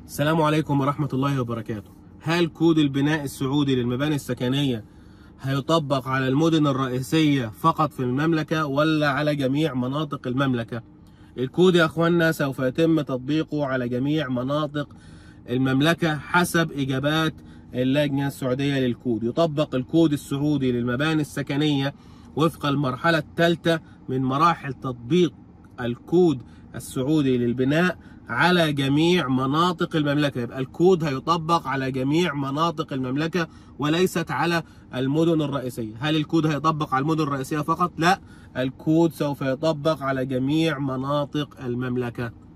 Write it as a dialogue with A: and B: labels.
A: السلام عليكم ورحمة الله وبركاته. هل كود البناء السعودي للمباني السكنية هيطبق على المدن الرئيسية فقط في المملكة ولا على جميع مناطق المملكة؟ الكود يا اخوانا سوف يتم تطبيقه على جميع مناطق المملكة حسب إجابات اللجنة السعودية للكود. يطبق الكود السعودي للمباني السكنية وفق المرحلة الثالثة من مراحل تطبيق الكود السعودي للبناء على جميع مناطق المملكة. يبقى الكود هيطبق على جميع مناطق المملكة وليست على المدن الرئيسية. هل الكود هيطبق على المدن الرئيسية فقط؟ لا، الكود سوف يطبق على جميع مناطق المملكة.